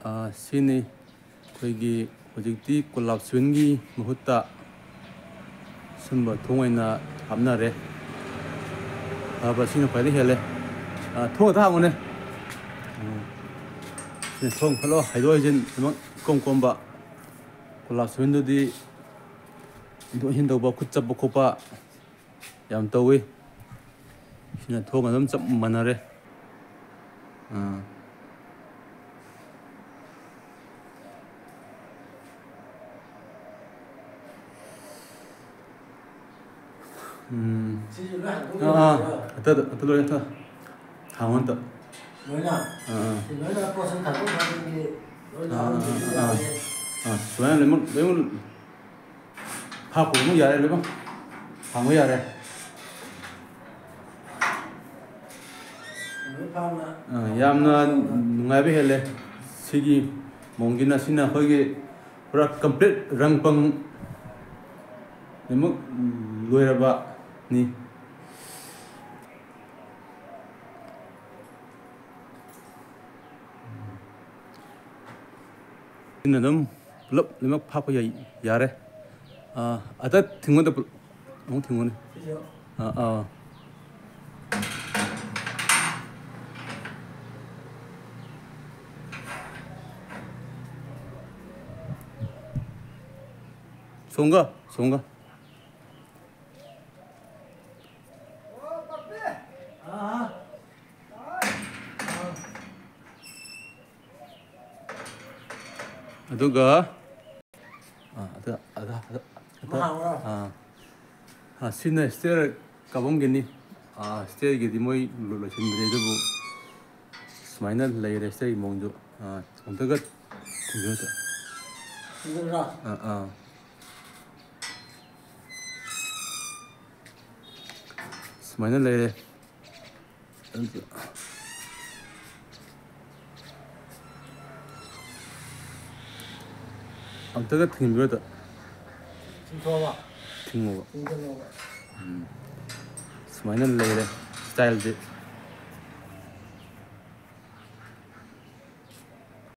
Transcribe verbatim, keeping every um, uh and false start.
ꯁꯤꯅꯤ ꯑꯩꯈꯣꯏꯒꯤ ꯍꯧꯖꯤꯛꯇꯤ ꯀꯣꯂꯥꯞ ꯁ꯭ꯋꯤꯟꯒꯤ ꯃꯍꯨꯠꯇ ꯁꯨꯝꯕ ꯊꯣꯡ ꯑꯣꯏꯅ ꯍꯥꯞꯅꯔꯦ ꯐꯕ ꯁꯤꯅ ꯈ꯭ꯋꯥꯏꯗꯒꯤ ꯍꯦꯜꯂꯦ ꯊꯣꯡ ꯑꯇ ꯍꯥꯡꯉꯨꯅꯦ ꯁꯤꯅ ꯊꯣꯡ ꯐꯠꯂꯣ ꯍꯩꯗꯣꯛ ꯍꯩꯖꯤꯟ ꯑꯗꯨꯃꯛ ꯏꯀꯣꯝ ꯀꯣꯝꯕ ꯀꯣꯂꯥꯞ ꯁ꯭ꯋꯤꯟꯗꯨꯗꯤ ꯍꯩꯗꯣꯛ ꯍꯩꯖꯤꯟ ꯇꯧꯕ ꯈꯨꯠ ꯆꯞꯄ ꯈꯣꯠꯄ ꯌꯥꯝ ꯇꯧꯋꯤ sini thong adum chap manare ah hmm ah ata ata lo ata hangon ta loina ah loina person thak ko ni loina ah ah soalnya lemon lemon ha ko mu yare lemon ha mu yare yamna nungai hele sigi mongina sina hoge pura complete rangpang nemuk loiraba ni sina dum lop lemak phapo ya yare ah ada thingon da mong thingon ah ah Songa, songa. Oh, papi. Ah. Aduga. Ah, ada, ada, ada. Ah. Ah, sini stair kabung gini. Ah, stair gini moi lolo sendiri tu bu. Semaina layer stair mongjo. Ah, untuk kat tinggal tu. Tinggal. Ah, ah. Semaina layer. Untuk kat tinggal tu. Tinggal apa? Tinggal. Tinggal apa? Hmm. Semaina layer style je.